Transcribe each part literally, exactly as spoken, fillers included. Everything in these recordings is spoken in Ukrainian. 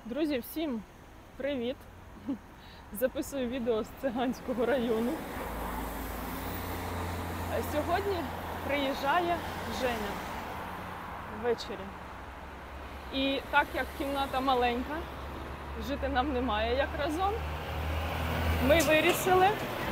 Друзі, всім привіт! Записую відео з Циганського району. Сьогодні приїжджає Женя ввечері. І так як кімната маленька, жити нам немає як разом, ми вирішили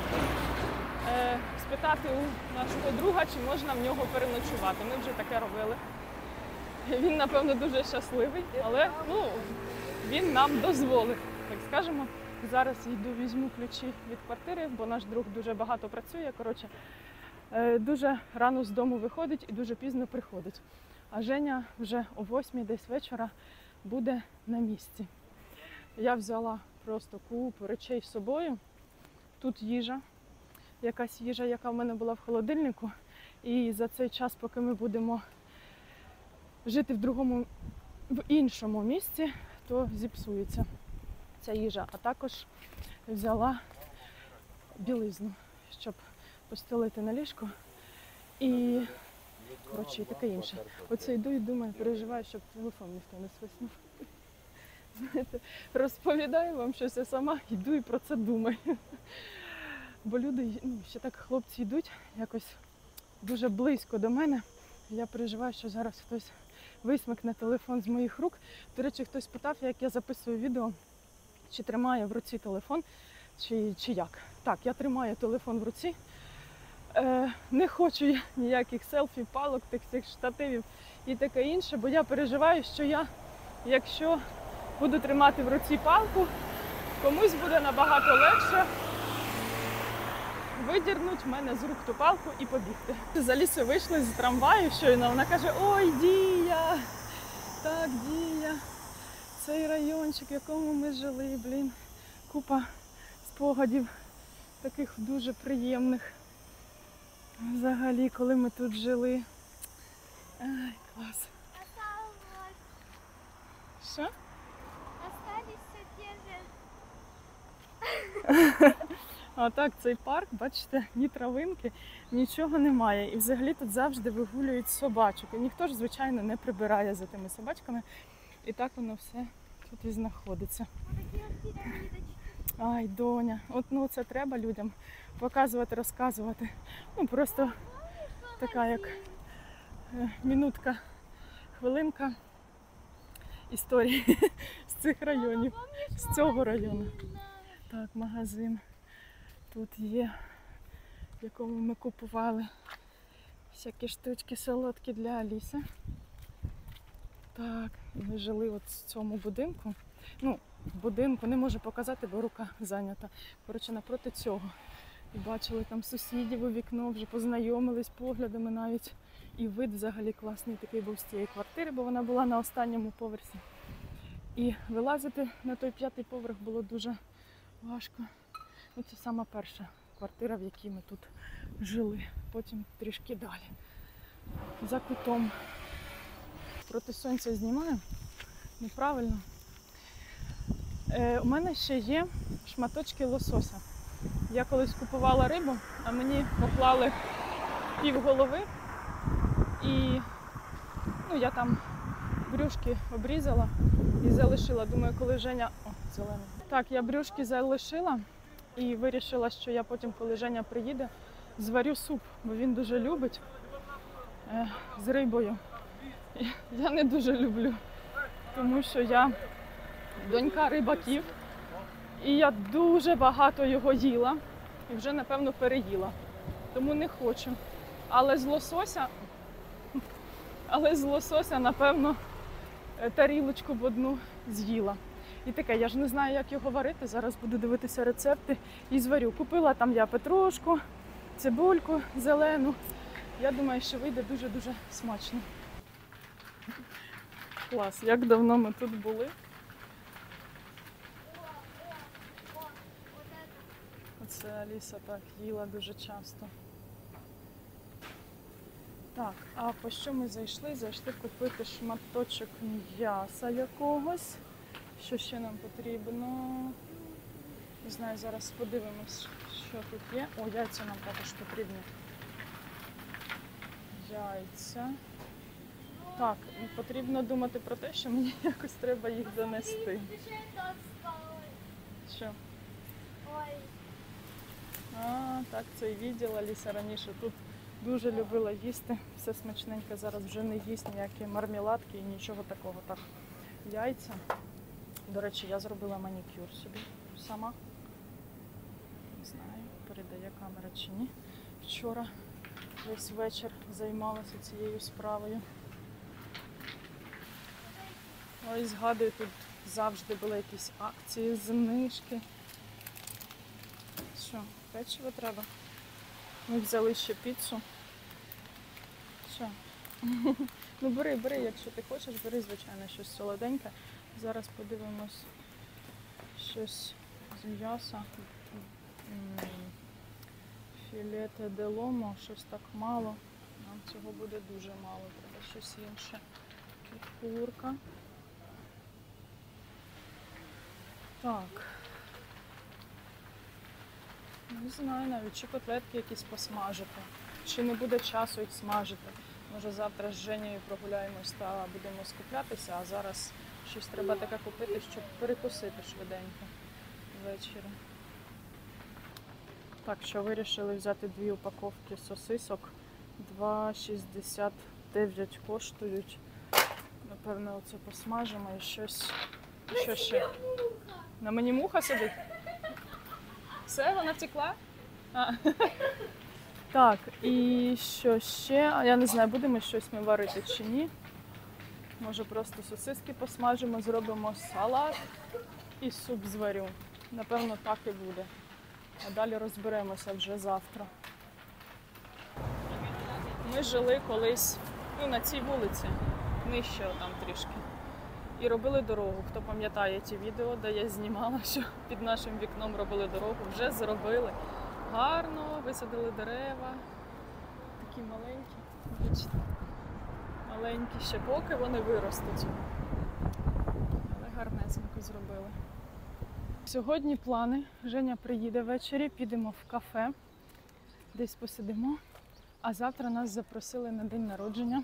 е, спитати у нашого друга, чи можна в нього переночувати. Ми вже таке робили. Він, напевно, дуже щасливий, але ну, він нам дозволить, так скажемо. Зараз йду, візьму ключі від квартири, бо наш друг дуже багато працює. Коротше, дуже рано з дому виходить і дуже пізно приходить. А Женя вже о восьмій десь вечора буде на місці. Я взяла просто купу речей з собою. Тут їжа, якась їжа, яка в мене була в холодильнику. І за цей час, поки ми будемо жити в другому, в іншому місці, то зіпсується ця їжа. А також взяла білизну, щоб постелити на ліжко і, коротше, і таке інше. Оце йду і думаю, переживаю, щоб телефон ніхто не свиснув. Знаєте, розповідаю вам щось, я сама йду і про це думаю. Бо люди, ну, ще так хлопці йдуть якось дуже близько до мене. Я переживаю, що зараз хтось висмикне телефон з моїх рук. До речі, хтось питав, як я записую відео, чи тримаю в руці телефон, чи, чи як. Так, я тримаю телефон в руці. Е, не хочу я ніяких селфі, палок, тих всіх штативів і таке інше, бо я переживаю, що я, якщо буду тримати в руці палку, комусь буде набагато легше видірнуть в мене з рук ту палку і побігти. За лісу вийшли з трамваю щойно, вона каже: ой, Дія, так, Дія, цей райончик, в якому ми жили, блін, купа спогадів таких дуже приємних. Взагалі, коли ми тут жили. Ай, клас. Що? Осталися ті же. А так, цей парк, бачите, ні травинки, нічого немає. І взагалі тут завжди вигулюють собачок. І ніхто ж, звичайно, не прибирає за тими собачками. І так воно все тут і знаходиться. Ай, доня, от ну це треба людям показувати, розказувати. Ну просто така як е, минутка, хвилинка історії з цих районів, з цього району. Так, магазин тут є, в якому ми купували всякі штучки солодкі для Аліси. Так, ми жили от в цьому будинку. Ну, будинку не можу показати, бо рука зайнята. Коротше, напроти цього. І бачили там сусідів у вікно, вже познайомились поглядами навіть. І вид взагалі класний такий був з цієї квартири, бо вона була на останньому поверсі. І вилазити на той п'ятий поверх було дуже важко. Ну, це сама перша квартира, в якій ми тут жили. Потім трішки далі. За кутом. Проти сонця знімаю. Неправильно. Е, у мене ще є шматочки лосося. Я колись купувала рибу, а мені поклали пів голови. І ну, я там брюшки обрізала і залишила. Думаю, коли Женя... О, зелений. Так, я брюшки залишила і вирішила, що я потім, коли Женя приїде, зварю суп, бо він дуже любить е, з рибою. Я не дуже люблю, тому що я донька рибаків, і я дуже багато його їла, і вже, напевно, переїла. Тому не хочу. Але з лосося, але з лосося, напевно, тарілочку в одну з'їла. І таке, я ж не знаю, як його варити, зараз буду дивитися рецепти і зварю. Купила там я петрушку, цибульку зелену. Я думаю, що вийде дуже-дуже смачно. Клас, як давно ми тут були. Оце Аліса так їла дуже часто. Так, а по що ми зайшли? Зайшли купити шматочок м'яса якогось. Що ще нам потрібно? Не знаю, зараз подивимось, що тут є. О, яйця нам також потрібні. Яйця. Так, потрібно думати про те, що мені якось треба їх донести. Що? Ой, А, так, цей відділ Аліса раніше тут дуже любила їсти. Все смачненьке, зараз вже не їсть ніякі мармеладки і нічого такого. Так, яйця. До речі, я зробила манікюр собі сама. Не знаю, передає камера чи ні. Вчора весь вечір займалася цією справою. Ой, згадую, тут завжди були якісь акції, знижки. Що, печиво треба? Ми взяли ще піцу. Що? Ну бери, бери, якщо ти хочеш, бери, звичайно, щось солоденьке. Зараз подивимось щось з м'яса. М, Філете де ломо, щось так мало. Нам цього буде дуже мало, треба щось інше. Тут курка. Так. Не знаю навіть, чи котлетки якісь посмажити, чи не буде часу їх смажити. Може завтра з Женєю прогуляємось та будемо скуплятися, а зараз щось треба таке купити, щоб перекусити швиденько ввечері. Так, що вирішили взяти дві упаковки сосисок. два шістдесят дев'ять коштують. Напевно, оце посмажимо і щось. І що ще? На мені муха сидить? Все, вона втекла? А. Так, і що ще? А я не знаю, будемо щось ми варити чи ні. Може просто сосиски посмажимо, зробимо салат і суп зварю. Напевно, так і буде. А далі розберемося вже завтра. Ми жили колись, ну, на цій вулиці, нижче там трішки. І робили дорогу. Хто пам'ятає ті відео, де я знімала, що під нашим вікном робили дорогу. Вже зробили. Гарно, висадили дерева. Такі маленькі. Бачите? Маленькі ще поки вони виростуть. Але гарнесенько зробили. Сьогодні плани. Женя приїде ввечері, підемо в кафе. Десь посидимо. А завтра нас запросили на день народження.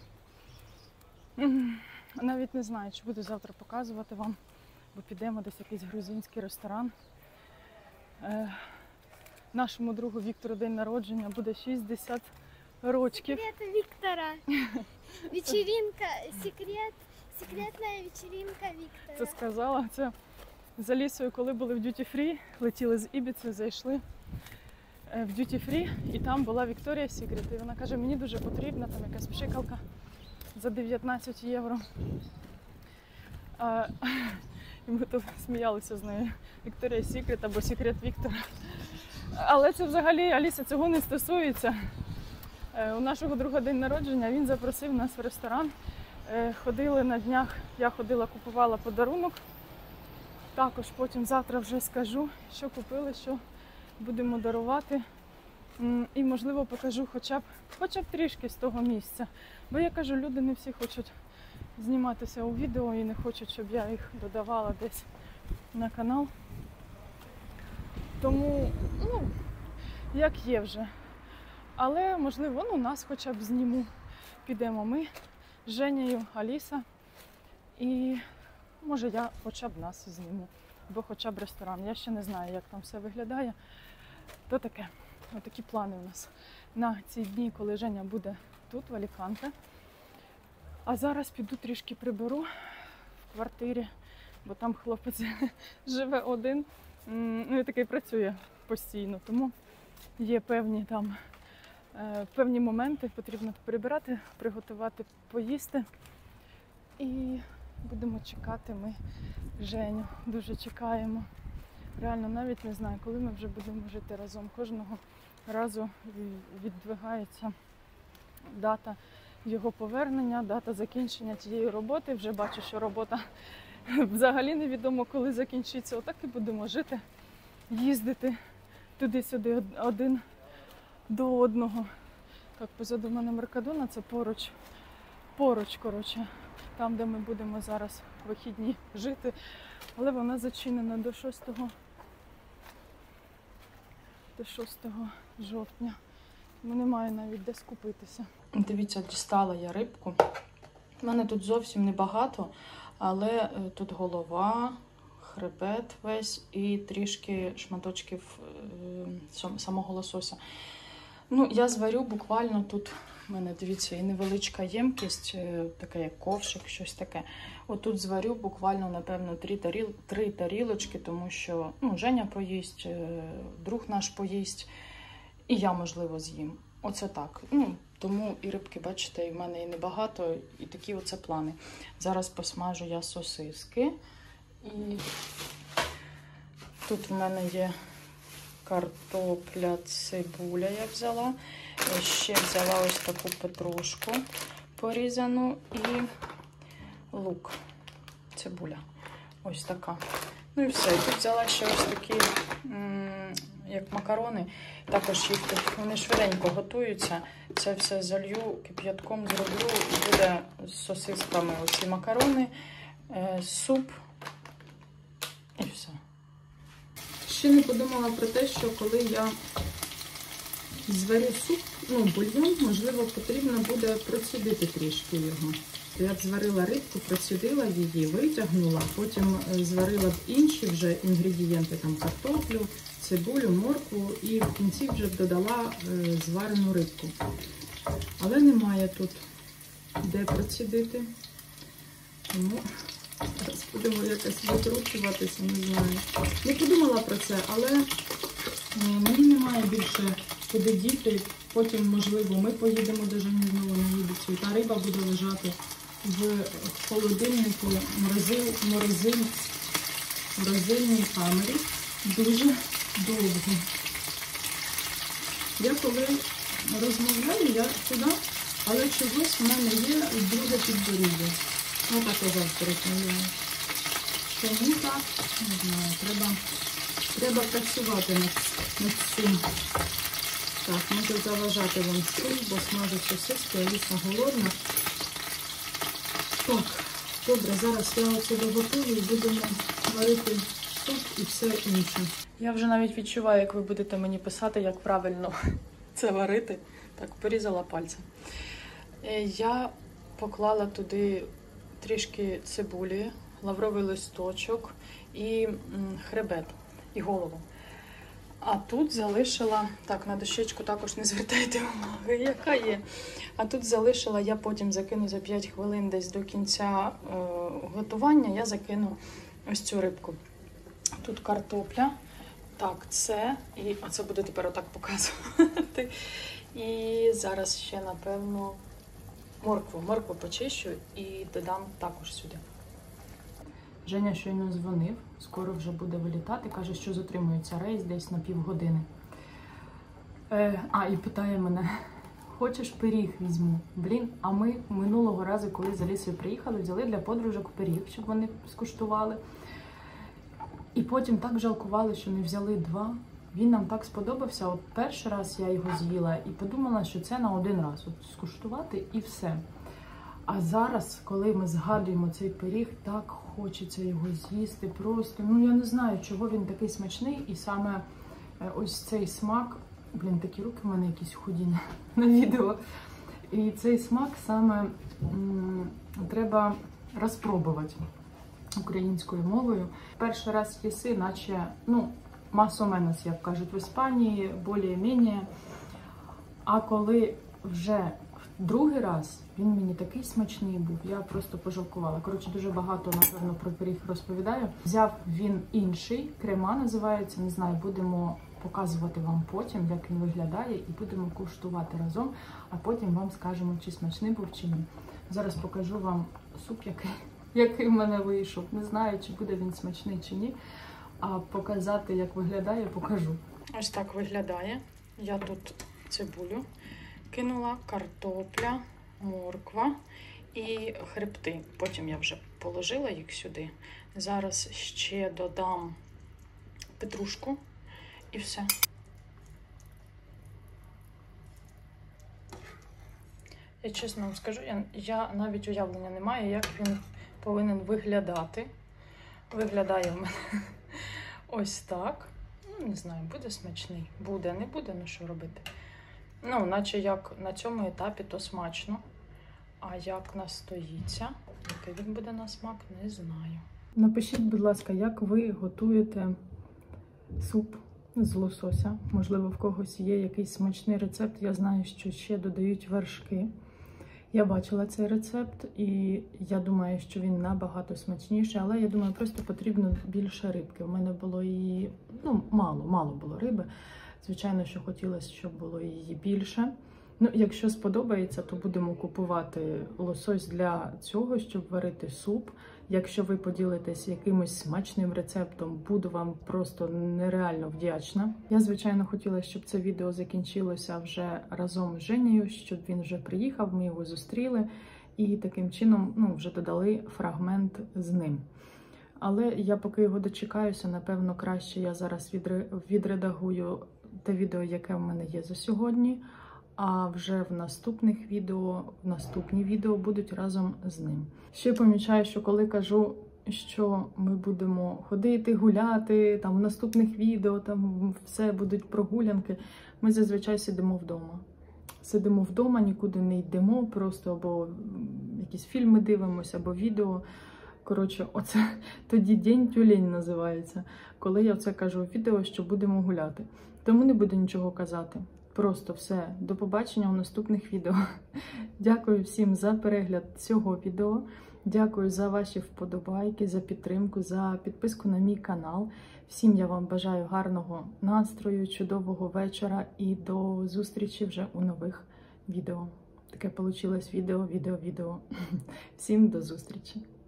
Навіть не знаю, чи буду завтра показувати вам, бо підемо десь в якийсь грузинський ресторан. Е, нашому другу Віктору день народження буде шістдесят років. секрет Виктора. Вечеринка, секрет, секретная вечеринка Виктора. Це сказала. Це з Алісою, коли були в Duty Free, летіли з Ібіці, зайшли в Duty Free, і там була Вікторія Сікрет. І вона каже, мені дуже потрібна там якась пшикалка за дев'ятнадцять євро. А, і ми тут сміялися з нею. Вікторія Сікрет або Секрет Віктора. Але це взагалі, Аліса, цього не стосується. У нашого друга день народження, він запросив нас в ресторан. Ходили на днях, я ходила, купувала подарунок. Також потім завтра вже скажу, що купили, що будемо дарувати. І, можливо, покажу хоча б, хоча б трішки з того місця. Бо я кажу, люди не всі хочуть зніматися у відео і не хочуть, щоб я їх додавала десь на канал. Тому, ну, як є вже. Але, можливо, ну, нас хоча б зніму. Підемо ми з Женєю, Аліса. І, може, я хоча б нас зніму. Або хоча б ресторан. Я ще не знаю, як там все виглядає. То таке. Ось такі плани у нас на ці дні, коли Женя буде тут, в Аліканте. А зараз піду трішки приберу в квартирі, бо там хлопець живе один. Ну і такий працює постійно, тому є певні там певні моменти, потрібно прибирати, приготувати, поїсти. І будемо чекати ми Женю. Дуже чекаємо. Реально навіть не знаю, коли ми вже будемо жити разом. Кожного разу віддвигається дата його повернення, дата закінчення тієї роботи. Вже бачу, що робота взагалі невідомо, коли закінчиться. Отак і будемо жити, їздити туди-сюди один до одного. Так, позаду мене Меркадона, це поруч, поруч, коротше, там, де ми будемо зараз вихідні жити. Але вона зачинена до шостого, до шостого жовтня. Тому немає навіть де скупитися. Дивіться, дістала я рибку. У мене тут зовсім небагато, але тут голова, хребет весь і трішки шматочків самого лосося. Ну, я зварю буквально тут, у мене, дивіться, і невеличка ємкість, така як ковшик, щось таке. Отут зварю буквально, напевно, три, таріл, три тарілочки, тому що, ну, Женя поїсть, друг наш поїсть, і я, можливо, з'їм. Оце так. Ну, тому і рибки, бачите, і в мене і небагато, і такі оце плани. Зараз посмажу я сосиски. І тут в мене є картопля, цибуля я взяла. Ще взяла ось таку петрушку порізану і лук, цибуля. Ось така. Ну і все. Тут взяла ще ось такі, як макарони. Також їх тут, вони швиденько готуються. Це все залью, кип'ятком зроблю і буде з сосисками оці макарони, суп і все. Ще не подумала про те, що коли я зварю суп, ну, бульйон, можливо, потрібно буде процідити трішки його. Я б зварила рибку, процідила її, витягнула, потім зварила б інші вже інгредієнти, там картоплю, цибулю, моркву і в кінці вже б додала зварену рибку. Але немає тут де процідити. Тому зараз будемо якось викручуватися, не знаю. Не подумала про це, але мені немає більше куди діти. Потім, можливо, ми поїдемо до Жені знову на Ібіцю, і та риба буде лежати в холодильнику, морозиль, морозиль, морозильній камері дуже довго. Я коли розмовляю, я туди, але чогось в мене є друге підборіддя. Отак я завжди розмовляю. Чому так? Не знаю, треба, треба працювати над, над цим. Так, можу заважати вам стул, бо смажу сосиски, Аліса голодна. Так, добре, зараз я оце доготую і будемо варити суп і все інше. Я вже навіть відчуваю, як ви будете мені писати, як правильно це варити. Так, порізала пальцем. Я поклала туди трішки цибулі, лавровий листочок і хребет, і голову. А тут залишила, так, на дощечку також не звертайте уваги, яка є. А тут залишила, я потім закину за п'ять хвилин десь до кінця е, готування, я закину ось цю рибку. Тут картопля, так, це, і оце буду тепер отак показувати. І зараз ще, напевно, моркву, моркву почищу і додам також сюди. Женя щойно дзвонив, скоро вже буде вилітати, каже, що затримується рейс десь на півгодини. Е, а, і питає мене, хочеш пиріг візьму? Блін, а ми минулого разу, коли з Алісою приїхали, взяли для подружок пиріг, щоб вони скуштували. І потім так жалкували, що не взяли два. Він нам так сподобався, от перший раз я його з'їла і подумала, що це на один раз, от скуштувати і все. А зараз, коли ми згадуємо цей пиріг, так хочеться його з'їсти просто. Ну, я не знаю, чого він такий смачний. І саме ось цей смак, блін, такі руки в мене якісь худі на, на відео. І цей смак саме м, треба розпробувати українською мовою. Перший раз їси, наче, ну, масоменос, як кажуть в Іспанії, більш-менш. А коли вже другий раз, він мені такий смачний був, я просто пожалкувала. Коротше, дуже багато, напевно, про пиріг розповідаю. Взяв він інший, крема називається, не знаю, будемо показувати вам потім, як він виглядає, і будемо куштувати разом, а потім вам скажемо, чи смачний був, чи ні. Зараз покажу вам суп, який, який в мене вийшов. Не знаю, чи буде він смачний, чи ні, а показати, як виглядає, покажу. Ось так виглядає. Я тут цибулю кинула, картопля, морква і хребти. Потім я вже положила їх сюди. Зараз ще додам петрушку і все. Я чесно вам скажу, я, я навіть уявлення не маю, як він повинен виглядати. Виглядає в мене ось так. Ну, не знаю, буде смачний. Буде, не буде, ну що робити. Ну, наче як на цьому етапі, то смачно. А як настоїться, який він буде на смак, не знаю. Напишіть, будь ласка, як ви готуєте суп з лосося. Можливо, в когось є якийсь смачний рецепт. Я знаю, що ще додають вершки. Я бачила цей рецепт, і я думаю, що він набагато смачніший, але я думаю, просто потрібно більше рибки. У мене було її, ну, мало, мало було риби. Звичайно, що хотілося, щоб було її більше. Ну, якщо сподобається, то будемо купувати лосось для цього, щоб варити суп. Якщо ви поділитесь якимось смачним рецептом, буду вам просто нереально вдячна. Я, звичайно, хотіла, щоб це відео закінчилося вже разом з Женєю, щоб він вже приїхав, ми його зустріли і таким чином, ну, вже додали фрагмент з ним. Але я поки його дочекаюся, напевно, краще я зараз відредагую те відео, яке в мене є за сьогодні. А вже в наступних відео, в наступні відео будуть разом з ним. Ще помічаю, що коли кажу, що ми будемо ходити, гуляти, там в наступних відео, там все будуть прогулянки, ми зазвичай сидимо вдома. Сидимо вдома, нікуди не йдемо, просто або якісь фільми дивимося, або відео. Коротше, оце тоді день тюлень називається, коли я це кажу в відео, що будемо гуляти. Тому не буду нічого казати. Просто все. До побачення у наступних відео. Дякую всім за перегляд цього відео. Дякую за ваші вподобайки, за підтримку, за підписку на мій канал. Всім я вам бажаю гарного настрою, чудового вечора і до зустрічі вже у нових відео. Таке вийшло відео, відео, відео. Всім до зустрічі!